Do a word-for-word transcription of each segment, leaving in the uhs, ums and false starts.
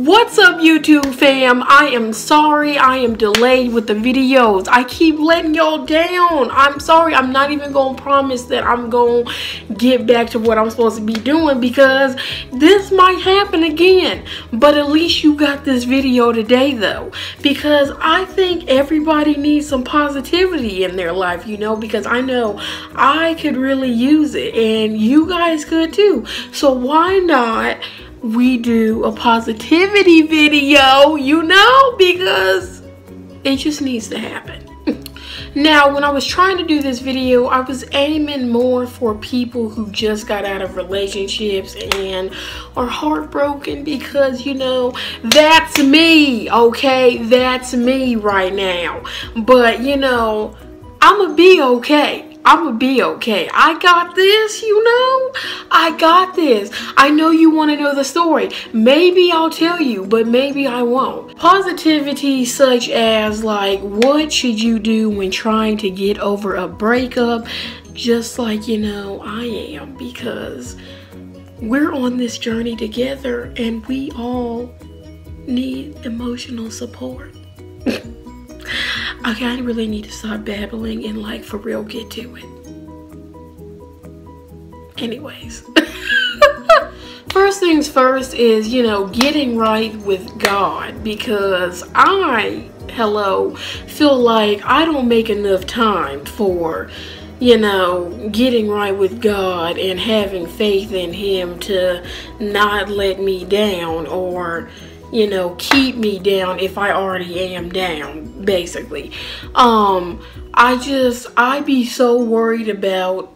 What's up, YouTube fam? I am sorry I am delayed with the videos. I keep letting y'all down. I'm sorry. I'm not even gonna promise that I'm gonna get back to what I'm supposed to be doing because this might happen again. But at least you got this video today though, because I think everybody needs some positivity in their life, you know, because I know I could really use it and you guys could too. So why not we do a positivity video, you know, because it just needs to happen. Now, when I was trying to do this video, I was aiming more for people who just got out of relationships and are heartbroken because, you know, that's me, okay? That's me right now. But, you know, I'ma be okay. I'm gonna be okay. I got this, you know? I got this. I know you want to know the story. Maybe I'll tell you, but maybe I won't. Positivity such as, like, what should you do when trying to get over a breakup? Just like, you know, I am, because we're on this journey together and we all need emotional support. Okay, I really need to stop babbling and, like, for real get to it. Anyways. First things first is, you know, getting right with God, because I, hello, feel like I don't make enough time for, you know, getting right with God and having faith in Him to not let me down or, you know, keep me down if I already am down, basically. Um, I just, I be so worried about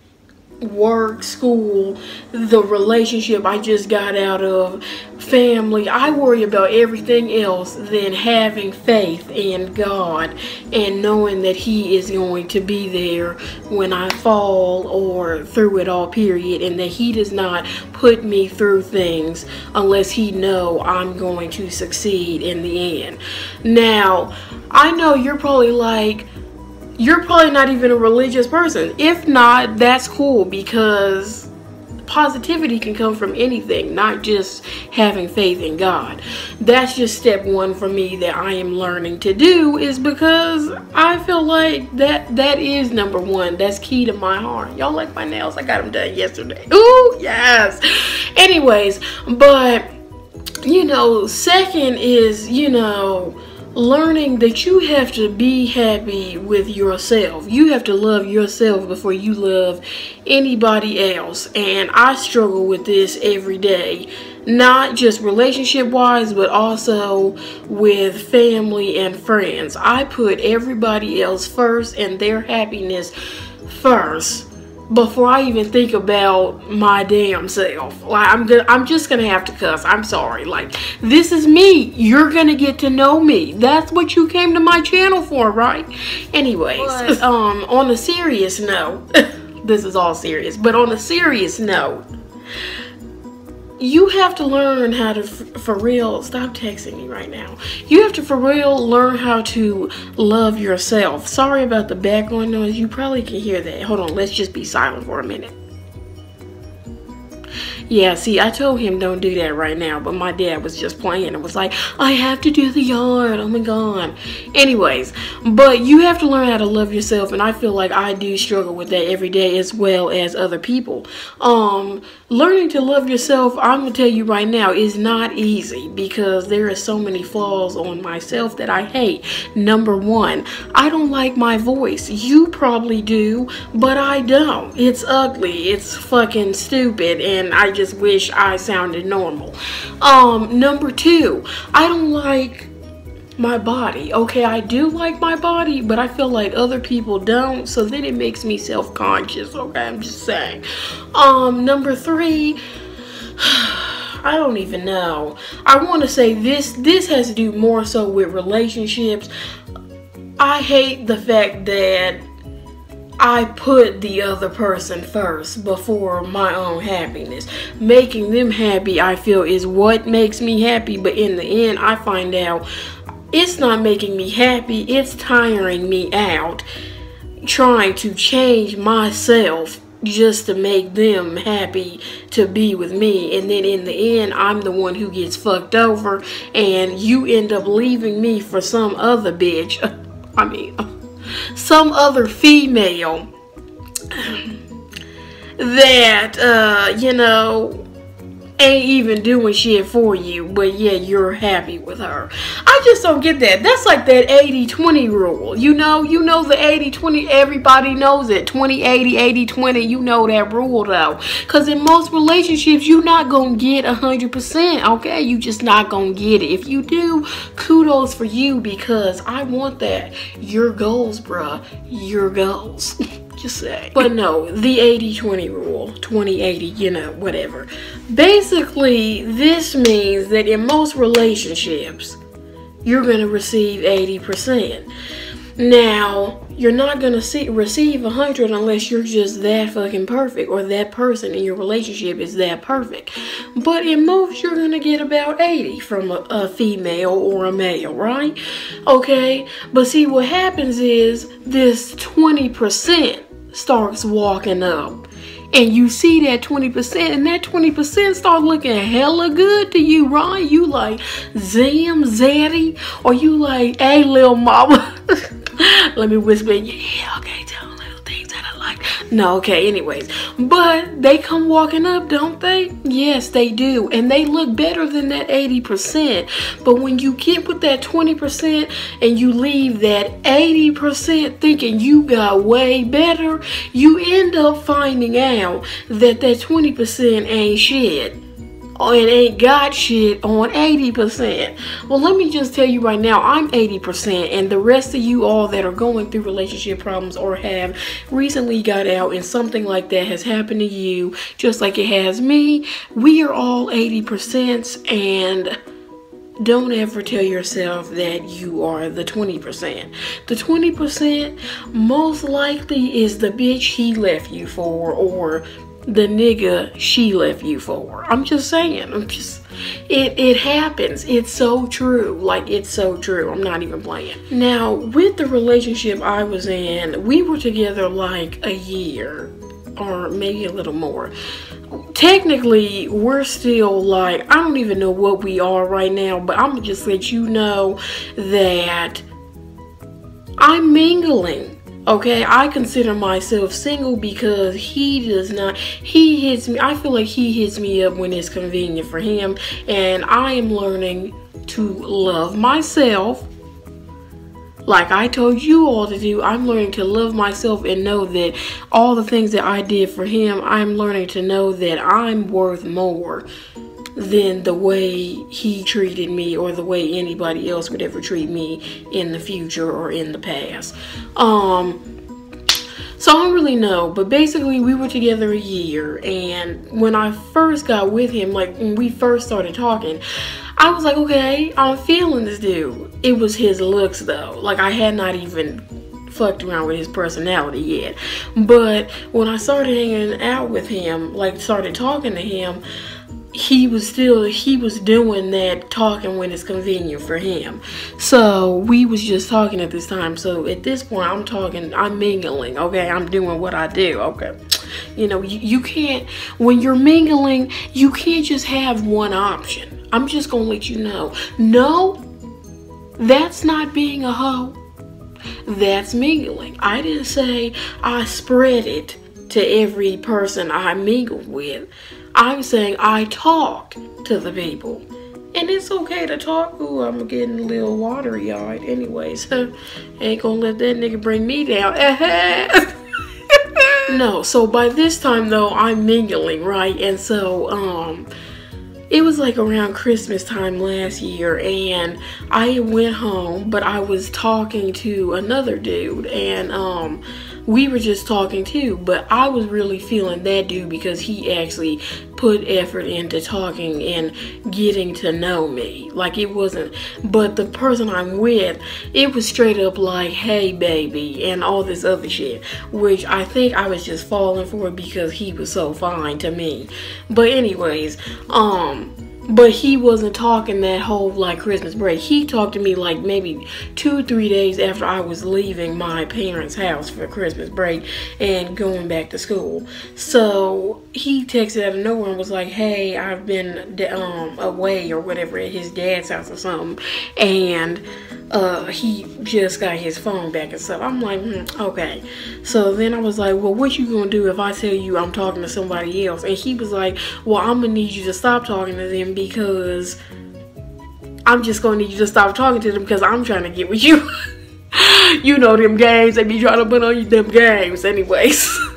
work, school, the relationship I just got out of, family. I worry about everything else than having faith in God and knowing that He is going to be there when I fall or through it all, period, and that He does not put me through things unless He know I'm going to succeed in the end. Now, I know you're probably like, you're probably not even a religious person. If not, that's cool, because positivity can come from anything, not just having faith in God. That's just step one for me that I am learning to do, is because I feel like that that is number one. That's key to my heart. Y'all like my nails? I got them done yesterday. Ooh, yes. Anyways, but, you know, second is, you know, learning that you have to be happy with yourself. You have to love yourself before you love anybody else. And I struggle with this every day, not just relationship wise, but also with family and friends. I put everybody else first and their happiness first before I even think about my damn self. Like, I'm gonna, I'm just gonna have to cuss. I'm sorry. Like, this is me. You're gonna get to know me. That's what you came to my channel for, right? Anyways, but, um, on a serious note, this is all serious, but on a serious note, you have to learn how to, for real, stop texting me right now. You have to, for real, learn how to love yourself. Sorry about the background noise. You probably can hear that. Hold on, let's just be silent for a minute. Yeah, see, I told him don't do that right now, but my dad was just playing and was like, I have to do the yard. Oh my God. Anyways, but you have to learn how to love yourself, and I feel like I do struggle with that every day as well as other people. Um, learning to love yourself, I'm gonna tell you right now, is not easy, because there are so many flaws on myself that I hate. Number one, I don't like my voice. You probably do, but I don't. It's ugly. It's fucking stupid, and I just just wish I sounded normal. Um, number two, I don't like my body. Okay, I do like my body, but I feel like other people don't, so then it makes me self-conscious. Okay, I'm just saying. Um, number three, I don't even know. I want to say this, this has to do more so with relationships. I hate the fact that I put the other person first before my own happiness. Making them happy, I feel, is what makes me happy, but in the end, I find out it's not making me happy. It's tiring me out trying to change myself just to make them happy to be with me, and then in the end I'm the one who gets fucked over and you end up leaving me for some other bitch. I mean, some other female that uh you know ain't even doing shit for you, but yeah, you're happy with her. I just don't get that. That's like that eighty twenty rule. You know, you know the eighty twenty, everybody knows it. twenty eighty, eighty twenty, you know that rule though. Because in most relationships, you're not going to get one hundred percent, okay? You just not going to get it. If you do, kudos for you, because I want that. Your goals, bruh. Your goals. Just say. But no, the eighty twenty rule, twenty eighty, you know, whatever. Basically, this means that in most relationships, you're going to receive eighty percent. Now, you're not going to see, receive one hundred unless you're just that fucking perfect, or that person in your relationship is that perfect. But in most, you're going to get about eighty from a, a female or a male, right? Okay, but see, what happens is this twenty percent starts walking up. And you see that twenty percent, and that twenty percent start looking hella good to you, right? You like, Zam, Zaddy, or you like, hey, little mama. Let me whisper, yeah, okay, tell them little things that I like. No, okay, anyways. But they come walking up, don't they? Yes, they do. And they look better than that eighty percent. But when you get with that twenty percent and you leave that eighty percent thinking you got way better, you end up finding out that that twenty percent ain't shit. And ain't got shit on eighty percent. Well, let me just tell you right now, I'm eighty percent, and the rest of you all that are going through relationship problems or have recently got out and something like that has happened to you, just like it has me, we are all eighty percent, and don't ever tell yourself that you are the twenty percent. The twenty percent most likely is the bitch he left you for, or the nigga she left you for. I'm just saying. I'm just, it, it happens. It's so true. Like, it's so true. I'm not even playing. Now, with the relationship I was in, we were together like a year, or maybe a little more. Technically, we're still like, I don't even know what we are right now, but I'm gonna just let you know that I'm mingling. Okay, I consider myself single because he does not, he hits me, I feel like he hits me up when it's convenient for him, and I am learning to love myself. Like I told you all to do, I'm learning to love myself and know that all the things that I did for him, I'm learning to know that I'm worth more than the way he treated me, or the way anybody else would ever treat me in the future or in the past. Um, so I don't really know, but basically we were together a year, and when I first got with him, like when we first started talking, I was like, okay, I'm feeling this dude. It was his looks though. Like I had not even fucked around with his personality yet. But when I started hanging out with him, like started talking to him, he was still, he was doing that talking when it's convenient for him. So we was just talking at this time. So at this point, I'm talking, I'm mingling, okay? I'm doing what I do, okay? You know, you, you can't, when you're mingling, you can't just have one option. I'm just gonna let you know. No, that's not being a hoe. That's mingling. I didn't say I spread it to every person I mingled with. I'm saying I talk to the people. And it's okay to talk. Ooh, I'm getting a little watery-eyed anyways. Ain't gonna let that nigga bring me down. No, so by this time though, I'm mingling, right? And so, um, it was like around Christmas time last year, and I went home, but I was talking to another dude, and um, we were just talking too, but I was really feeling that dude because he actually put effort into talking and getting to know me. Like it wasn't, but the person I'm with, it was straight up like, hey baby, and all this other shit, which I think I was just falling for it because he was so fine to me. But anyways, um, But he wasn't talking that whole like Christmas break. He talked to me like maybe two, three days after I was leaving my parents' house for Christmas break and going back to school. So he texted out of nowhere and was like, hey, I've been um, away or whatever at his dad's house or something. And uh, he just got his phone back and stuff. I'm like, hmm, okay. So then I was like, well, what you gonna do if I tell you I'm talking to somebody else? And he was like, well, I'm gonna need you to stop talking to them because I'm just gonna need you to stop talking to them because I'm trying to get with you. You know them games they be trying to put on you, them games anyways.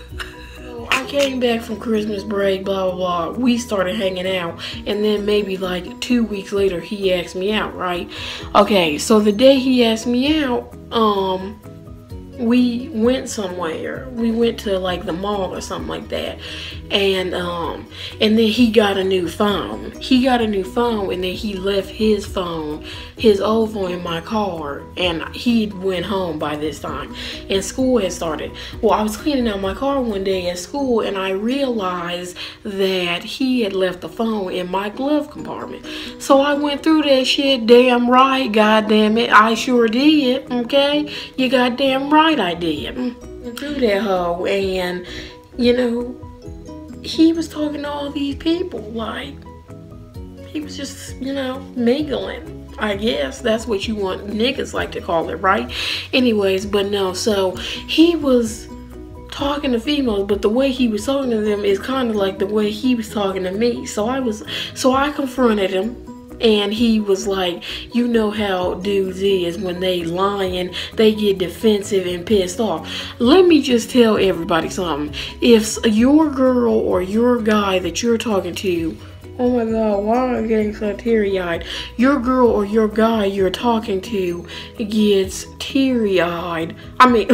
So I came back from Christmas break, blah blah blah. We started hanging out, and then maybe like two weeks later he asked me out, right? Okay, so the day he asked me out, um we went somewhere. We went to like the mall or something like that. And um and then he got a new phone. He got a new phone and then he left his phone, his old phone in my car, and he went home by this time. And school had started. Well, I was cleaning out my car one day at school and I realized that he had left the phone in my glove compartment. So I went through that shit. Damn right, goddamn it, I sure did. Okay, you goddamn right. I did. Went through that hoe, and you know, he was talking to all these people like he was just, you know, mingling. I guess that's what you want niggas like to call it, right? Anyways, but no, so he was talking to females, but the way he was talking to them is kind of like the way he was talking to me. So I was, so I confronted him. And he was like, you know how dudes is when they lying, they get defensive and pissed off. Let me just tell everybody something. If your girl or your guy that you're talking to, oh my god, why am I getting so teary-eyed? Your girl or your guy you're talking to gets teary-eyed. I mean,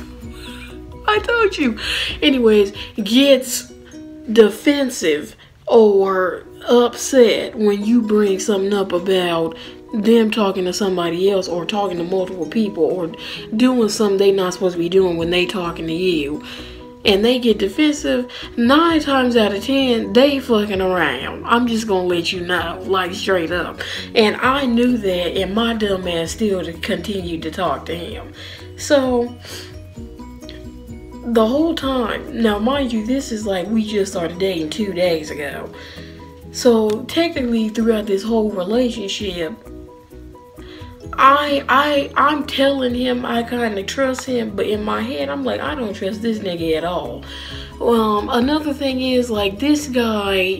I told you. Anyways, gets defensive or upset when you bring something up about them talking to somebody else or talking to multiple people or doing something they not supposed to be doing when they talking to you, and they get defensive, nine times out of ten they fucking around. I'm just gonna let you know, like straight up. And I knew that, and my dumb ass still continued to talk to him. So the whole time, now mind you, this is like we just started dating two days ago. So technically throughout this whole relationship, I I I'm telling him I kind of trust him, but in my head I'm like, I don't trust this nigga at all. Um, another thing is, like, this guy,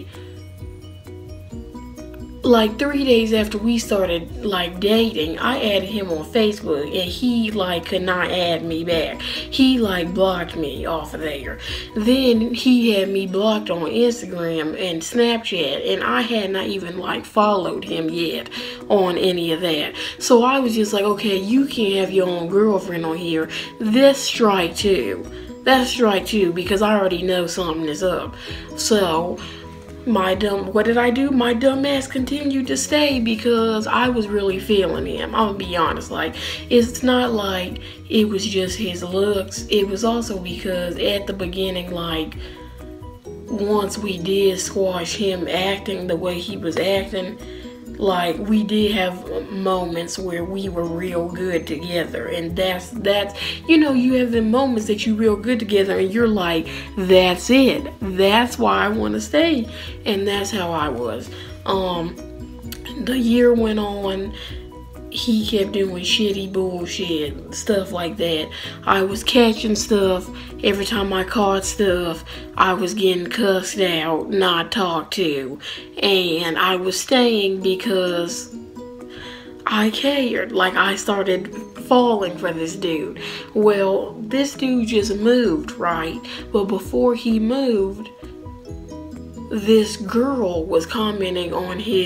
like three days after we started like dating, I added him on Facebook and he like could not add me back. He like blocked me off of there. Then he had me blocked on Instagram and Snapchat, and I had not even like followed him yet on any of that. So I was just like, okay, you can't have your own girlfriend on here. That's strike two. That's strike two because I already know something is up. So my dumb, what did I do? My dumb ass continued to stay because I was really feeling him. I'm gonna be honest, like, it's not like it was just his looks. It was also because at the beginning, like, once we did squash him acting the way he was acting, like, we did have moments where we were real good together. And that's, that's, you know, you have the moments that you real good together and you're like, that's it. That's why I want to stay. And that's how I was. Um, the year went on. He kept doing shitty bullshit, stuff like that. I was catching stuff. Every time I caught stuff, I was getting cussed out, not talked to. And I was staying because I cared. Like, I started falling for this dude. Well, this dude just moved, right? But before he moved, this girl was commenting on his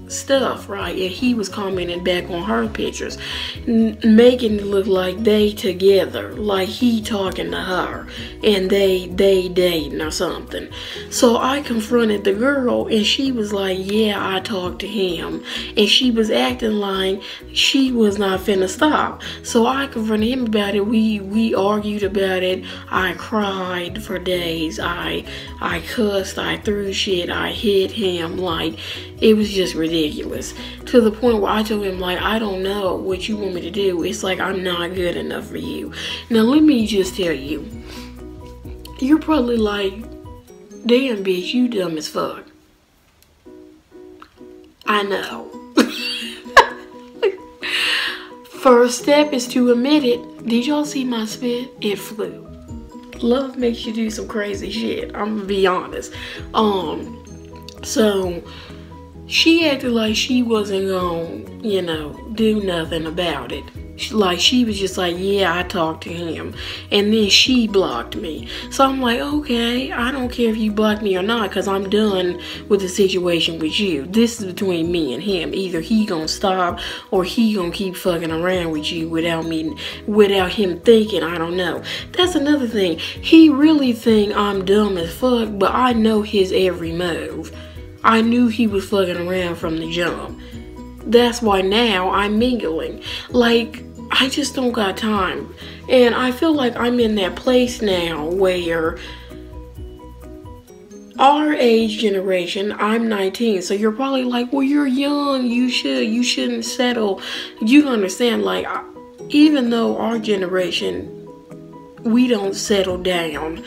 stuff, right? And he was commenting back on her pictures, n making it look like they together, like he talking to her and they they dating or something. So I confronted the girl and she was like, yeah, I talked to him, and she was acting like she was not finna stop. So I confronted him about it. We we argued about it. I cried for days. I I cussed. I threw shit. I hit him. Like, it was just ridiculous, to the point where I told him, like, I don't know what you want me to do. It's like I'm not good enough for you. Now let me just tell you, you're probably like, damn bitch, you dumb as fuck. I know. First step is to admit it. Did y'all see my spit? It flew. Love makes you do some crazy shit. I'm gonna be honest. Um, so she acted like she wasn't gonna, you know, do nothing about it. She, like, she was just like, yeah, I talked to him. And then she blocked me. So I'm like, okay, I don't care if you block me or not, because I'm done with the situation with you. This is between me and him. Either he gonna stop or he gonna keep fucking around with you without me, without him thinking. I don't know. That's another thing. He really think I'm dumb as fuck, but I know his every move. I knew he was fucking around from the jump. That's why now I'm mingling. Like, I just don't got time. And I feel like I'm in that place now where our age generation, I'm nineteen, so you're probably like, well, you're young, you should, you shouldn't settle. You understand, like, even though our generation, we don't settle down,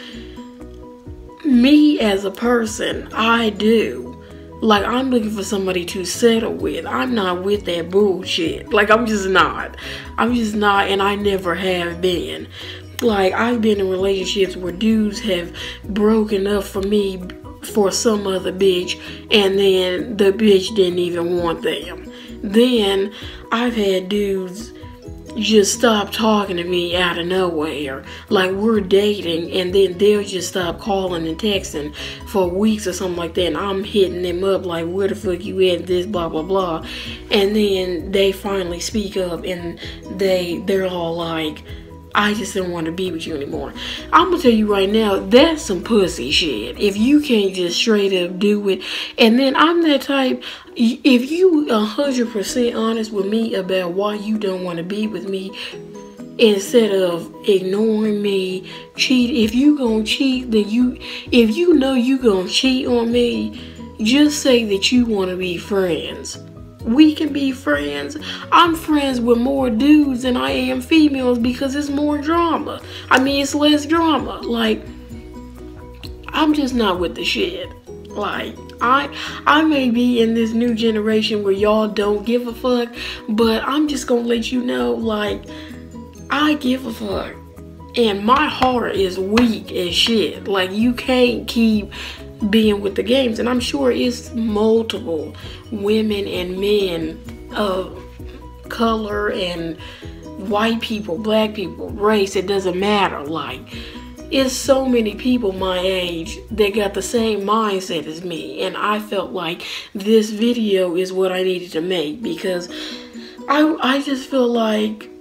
me as a person, I do. Like, I'm looking for somebody to settle with. I'm not with that bullshit. Like, I'm just not. I'm just not, and I never have been. Like, I've been in relationships where dudes have broken up for me for some other bitch, and then the bitch didn't even want them. Then I've had dudes just stop talking to me out of nowhere. Like, we're dating, and then they'll just stop calling and texting for weeks or something like that, and I'm hitting them up like, where the fuck you at, this, blah blah blah. And then they finally speak up, and they they're all like, I just don't want to be with you anymore. I'm gonna tell you right now, that's some pussy shit. If you can't just straight up do it. And then I'm that type, if you one hundred percent honest with me about why you don't want to be with me, instead of ignoring me, cheat. If you gonna cheat, then you, if you know you gonna cheat on me, just say that you want to be friends. We can be friends. I'm friends with more dudes than I am females because it's more drama. I mean, it's less drama. Like, I'm just not with the shit. Like, I I may be in this new generation where y'all don't give a fuck, but I'm just gonna let you know, like, I give a fuck. And my heart is weak as shit. Like, you can't keep being with the games. And I'm sure it's multiple women and men of color and white people, black people, race, it doesn't matter. Like, it's so many people my age that got the same mindset as me, and I felt like this video is what I needed to make, because I, I just feel like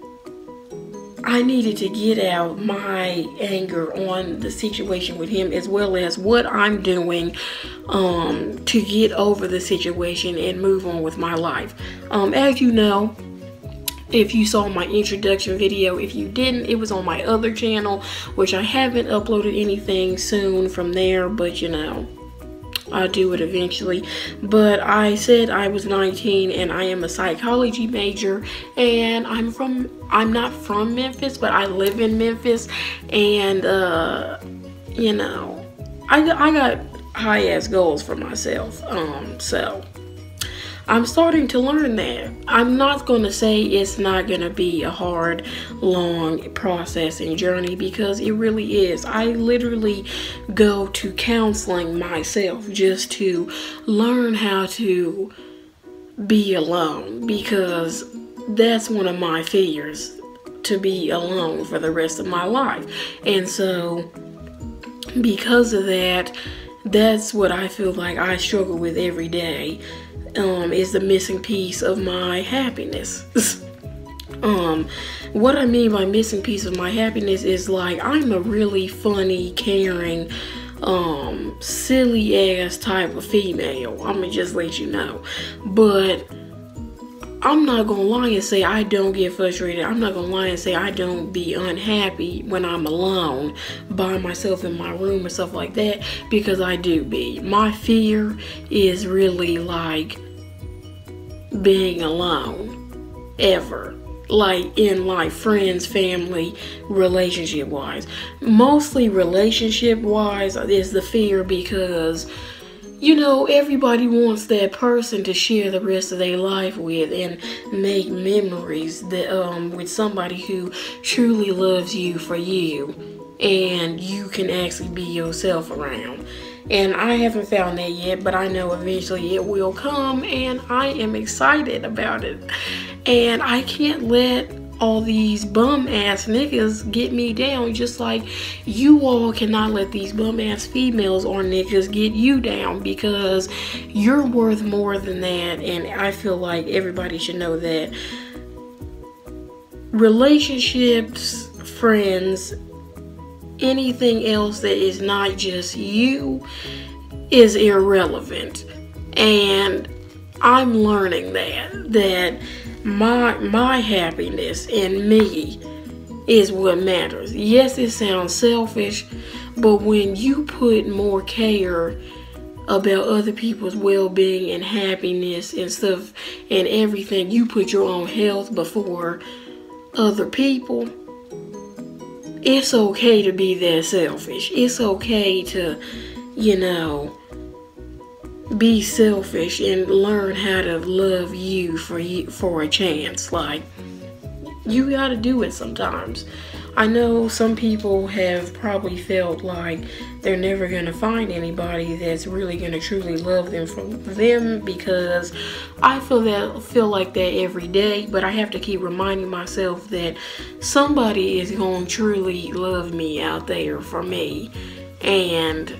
I needed to get out my anger on the situation with him, as well as what I'm doing um, to get over the situation and move on with my life. Um, as you know, if you saw my introduction video, if you didn't, it was on my other channel, which I haven't uploaded anything soon from there, but you know, I'll do it eventually. But I said I was nineteen and I am a psychology major, and I'm from, I'm not from Memphis, but I live in Memphis, and uh, you know, I, I got high ass goals for myself, um, so I'm starting to learn that. I'm not going to say it's not going to be a hard, long process and journey, because it really is. I literally go to counseling myself just to learn how to be alone, because that's one of my fears, to be alone for the rest of my life. And so because of that, that's what I feel like I struggle with every day. um, is the missing piece of my happiness. um, what I mean by missing piece of my happiness is like, I'm a really funny, caring, um, silly ass type of female. I'm gonna just let you know. But I'm not gonna lie and say I don't get frustrated. I'm not gonna lie and say I don't be unhappy when I'm alone by myself in my room or stuff like that, because I do be. My fear is really like being alone, ever. Like in like friends, family, relationship wise. Mostly relationship wise is the fear, because you know, everybody wants that person to share the rest of their life with and make memories that um with somebody who truly loves you for you, and you can actually be yourself around. And I haven't found that yet, but I know eventually it will come, and I am excited about it. And I can't let all these bum ass niggas get me down, just like you all cannot let these bum ass females or niggas get you down, because you're worth more than that. And I feel like everybody should know that. Relationships, friends, anything else that is not just you is irrelevant. And I'm learning that that my my happiness and me is what matters. Yes, it sounds selfish, but when you put more care about other people's well-being and happiness and stuff and everything, you put your own health before other people, it's okay to be that selfish. It's okay to, you know, be selfish and learn how to love you for you for a chance. Like, you gotta do it sometimes. I know some people have probably felt like they're never gonna find anybody that's really gonna truly love them for them, because I feel that feel like that every day. But I have to keep reminding myself that somebody is gonna truly love me out there for me, and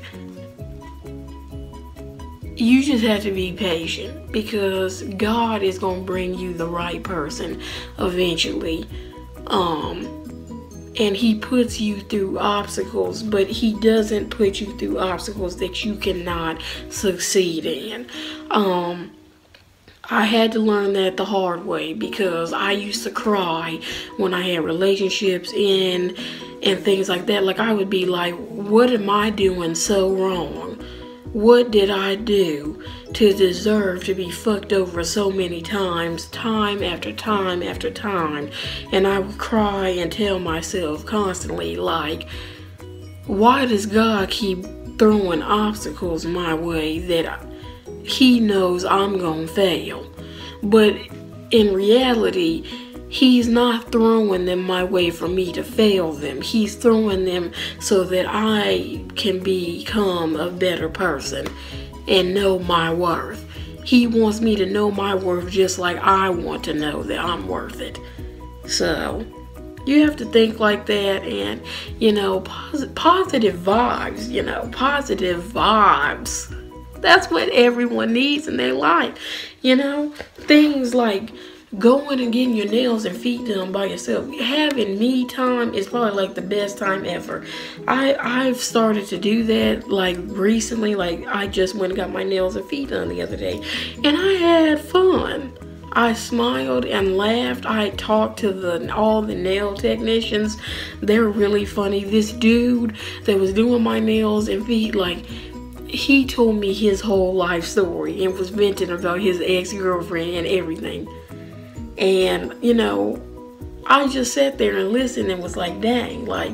you just have to be patient, because God is gonna bring you the right person eventually. Um, and he puts you through obstacles, but he doesn't put you through obstacles that you cannot succeed in. Um, I had to learn that the hard way, because I used to cry when I had relationships in and things like that. Like, I would be like, what am I doing so wrong? What did I do to deserve to be fucked over so many times, time after time after time? And I would cry and tell myself constantly, like, why does God keep throwing obstacles my way that he knows I'm gonna fail? But in reality, he's not throwing them my way for me to fail them. He's throwing them so that I can become a better person and know my worth. He wants me to know my worth just like I want to know that I'm worth it. So you have to think like that, and, you know, pos positive vibes, you know, positive vibes. That's what everyone needs in their life. You know, things like going and getting your nails and feet done by yourself. Having me time is probably like the best time ever. I, I've started to do that like recently. Like, I just went and got my nails and feet done the other day, and I had fun. I smiled and laughed. I talked to the all the nail technicians. They're really funny. This dude that was doing my nails and feet, like, he told me his whole life story and was venting about his ex-girlfriend and everything. And, you know, I just sat there and listened and was like, dang, like,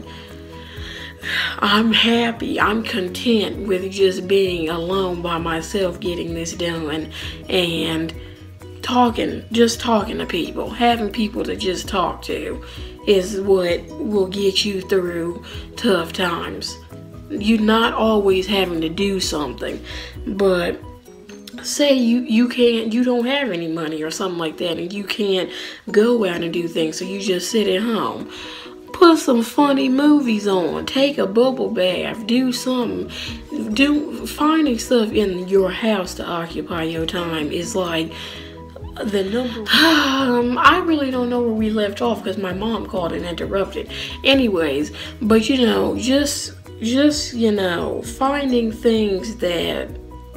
I'm happy, I'm content with just being alone by myself getting this done, and talking, just talking to people, having people to just talk to is what will get you through tough times. You're not always having to do something, but say you you can't you don't have any money or something like that, and you can't go out and do things, so you just sit at home. put some funny movies on, take a bubble bath, do something. Do finding stuff in your house to occupy your time is like the number um, I really don't know where we left off because my mom called and interrupted. Anyways, but you know, just just you know, finding things that,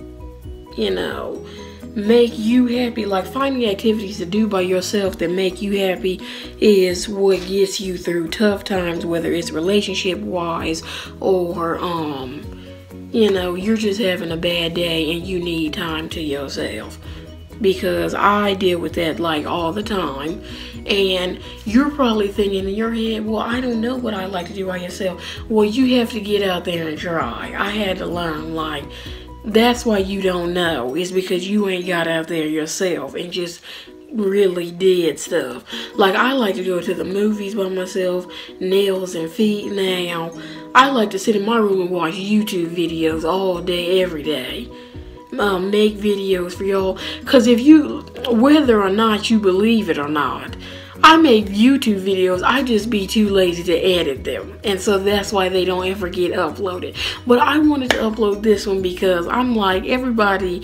you know, make you happy, like finding activities to do by yourself that make you happy is what gets you through tough times, whether it's relationship wise or um you know, you're just having a bad day and you need time to yourself. Because I deal with that like all the time. And you're probably thinking in your head, well, I don't know what I like to do by yourself. Well, you have to get out there and try. I had to learn, like, that's why you don't know. It's because you ain't got out there yourself and just really did stuff. Like, I like to go to the movies by myself, nails and feet. Now, I like to sit in my room and watch YouTube videos all day, every day. Um, make videos for y'all, because if you, whether or not you believe it or not, I make YouTube videos, I just be too lazy to edit them, and so that's why they don't ever get uploaded. But I wanted to upload this one because I'm like, everybody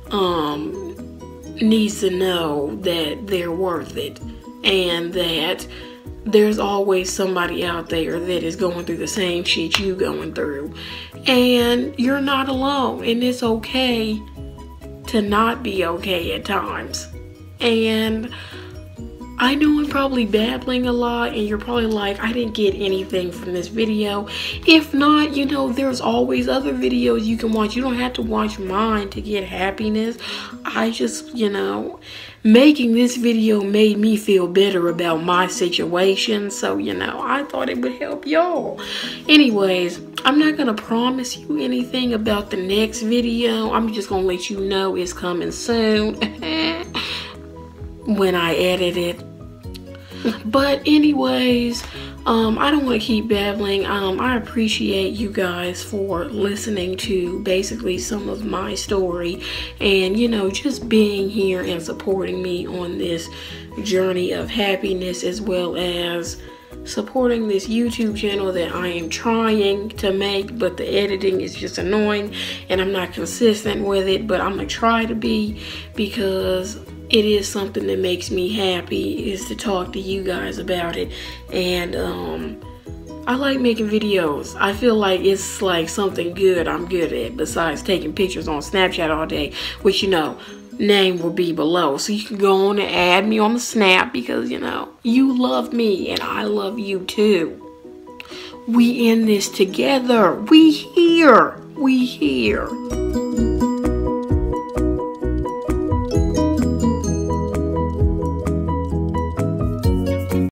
um, needs to know that they're worth it, and that there's always somebody out there that is going through the same shit you going through. And you're not alone. And it's okay to not be okay at times. And I know I'm probably babbling a lot and you're probably like, I didn't get anything from this video. If not, you know, there's always other videos you can watch. You don't have to watch mine to get happiness. I just, you know, making this video made me feel better about my situation. So, you know, I thought it would help y'all. Anyways, I'm not going to promise you anything about the next video. I'm just going to let you know it's coming soon when I edit it. But anyways, um, I don't want to keep babbling. Um, I appreciate you guys for listening to basically some of my story and, you know, just being here and supporting me on this journey of happiness, as well as supporting this YouTube channel that I am trying to make, but the editing is just annoying and I'm not consistent with it. But I'm gonna try to be, because it is something that makes me happy, is to talk to you guys about it. And um I like making videos. I feel like it's like something good I'm good at, besides taking pictures on Snapchat all day, which, you know, name will be below, so you can go on and add me on the Snap, because, you know, you love me and I love you too. We in this together. We here. We here.